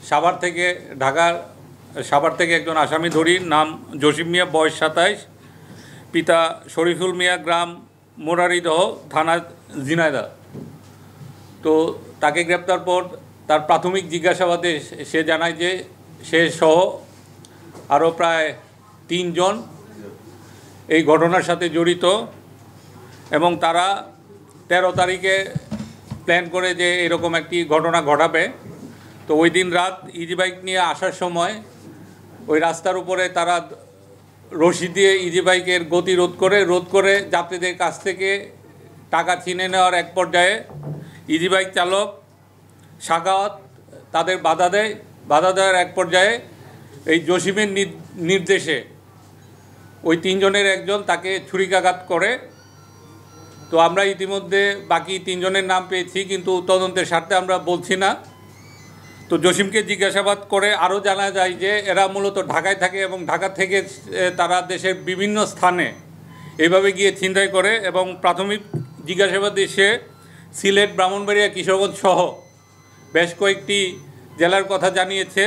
সাভার থেকে সাভার থেকে একজন আসামি ধরি, নাম জসিম মিয়া, বয়স 27, পিতা শরীফুল মিয়া, গ্রাম মোরারিদহ, থানা ঝিনাইদহ। তো তাকে গ্রেপ্তার পর তার প্রাথমিক জিজ্ঞাসাবাদে সে জানায় যে সে সহ আরও প্রায় 3 জন এই ঘটনার সাথে জড়িত এবং তারা 13 তারিখে প্ল্যান করে যে এরকম একটি ঘটনা ঘটাবে। তো ওই দিন রাত ইজি বাইক নিয়ে আসার সময় ওই রাস্তার উপরে তারা রশি দিয়ে ইজি বাইকের গতি রোধ করে যাত্রীদের কাছ থেকে টাকা ছিনে নেওয়ার এক পর্যায়ে ইজি বাইক চালক সাখাওয়াত তাদের বাধা দেওয়ার এক পর্যায়ে এই জসিমের নির্দেশে ওই 3 জনের একজন তাকে ছুরিকাঘাত করে। তো আমরা ইতিমধ্যে বাকি 3 জনের নাম পেয়েছি, কিন্তু তদন্তের স্বার্থে আমরা বলছি না। তো জসিমকে জিজ্ঞাসাবাদ করে আরও জানা যায় যে এরা মূলত ঢাকায় থাকে এবং ঢাকা থেকে তারা দেশের বিভিন্ন স্থানে এইভাবে গিয়ে ছিনতাই করে এবং প্রাথমিক জিজ্ঞাসাবাদে সে সিলেট, ব্রাহ্মণবাড়িয়া, কিশোরগঞ্জ সহ বেশ কয়েকটি জেলার কথা জানিয়েছে।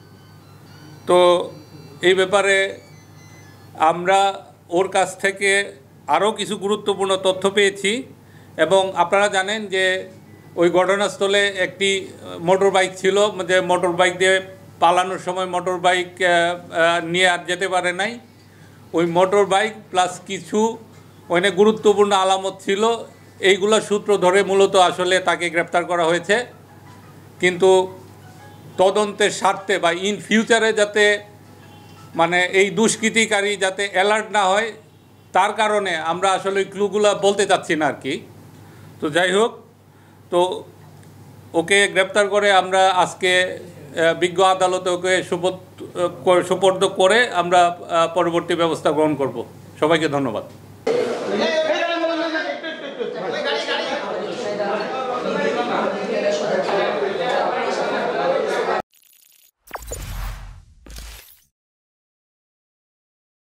তো এই ব্যাপারে আমরা ওর কাছ থেকে আরও কিছু গুরুত্বপূর্ণ তথ্য পেয়েছি এবং আপনারা জানেন যে ওই ঘটনাস্থলে একটি মোটর বাইক ছিল, যে মোটর বাইক দিয়ে পালানোর সময় মোটর বাইক নিয়ে আর যেতে পারে নাই। ওই মোটর বাইক প্লাস কিছু অনেক গুরুত্বপূর্ণ আলামত ছিল, এইগুলো সূত্র ধরে মূলত আসলে তাকে গ্রেপ্তার করা হয়েছে। কিন্তু তদন্তের স্বার্থে বা ইন ফিউচারে যাতে মানে এই দুষ্কৃতিকারী যাতে অ্যালার্ট না হয় তার কারণে আমরা আসলে ওই ক্লুগুলো বলতে চাচ্ছি না আর কি। তো যাই হোক, তো ওকে গ্রেপ্তার করে আমরা আজকে বিজ্ঞ আদালতে ওকে সুপর্দ করে আমরা পরবর্তী ব্যবস্থা গ্রহণ করব। সবাইকে ধন্যবাদ।